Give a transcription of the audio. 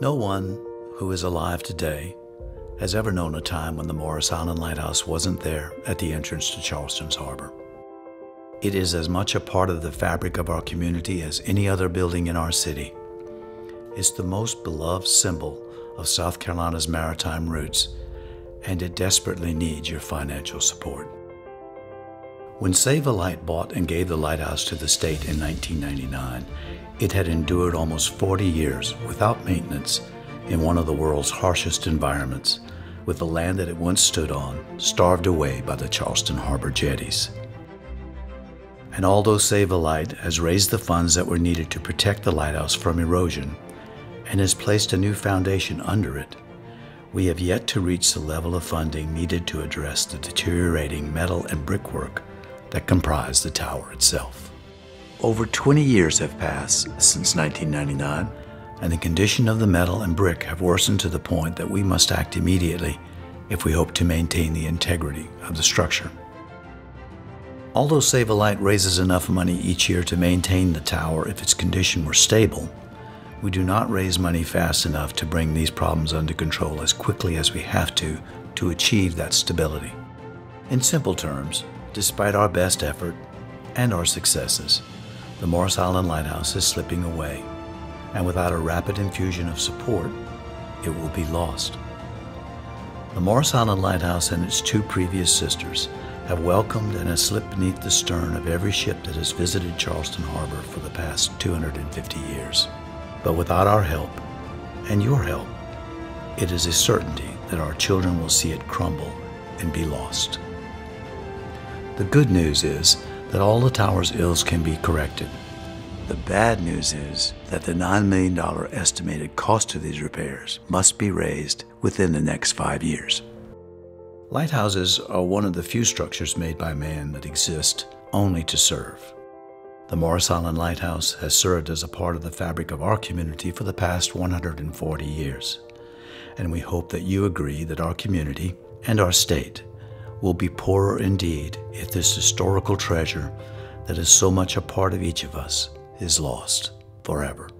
No one who is alive today has ever known a time when the Morris Island Lighthouse wasn't there at the entrance to Charleston's harbor. It is as much a part of the fabric of our community as any other building in our city. It's the most beloved symbol of South Carolina's maritime roots, and it desperately needs your financial support. When Save a Light bought and gave the lighthouse to the state in 1999, it had endured almost 40 years without maintenance in one of the world's harshest environments, with the land that it once stood on starved away by the Charleston Harbor jetties. And although Save a Light has raised the funds that were needed to protect the lighthouse from erosion and has placed a new foundation under it, we have yet to reach the level of funding needed to address the deteriorating metal and brickwork that comprise the tower itself. Over 20 years have passed since 1999, and the condition of the metal and brick have worsened to the point that we must act immediately if we hope to maintain the integrity of the structure. Although Save a Light raises enough money each year to maintain the tower if its condition were stable, we do not raise money fast enough to bring these problems under control as quickly as we have to achieve that stability. In simple terms, despite our best effort and our successes, the Morris Island Lighthouse is slipping away, and without a rapid infusion of support, it will be lost. The Morris Island Lighthouse and its two previous sisters have welcomed and has slipped beneath the stern of every ship that has visited Charleston Harbor for the past 250 years. But without our help, and your help, it is a certainty that our children will see it crumble and be lost. The good news is that all the tower's ills can be corrected. The bad news is that the $9 million estimated cost of these repairs must be raised within the next 5 years. Lighthouses are one of the few structures made by man that exist only to serve. The Morris Island Lighthouse has served as a part of the fabric of our community for the past 140 years, and we hope that you agree that our community and our state will be poorer indeed if this historical treasure that is so much a part of each of us is lost forever.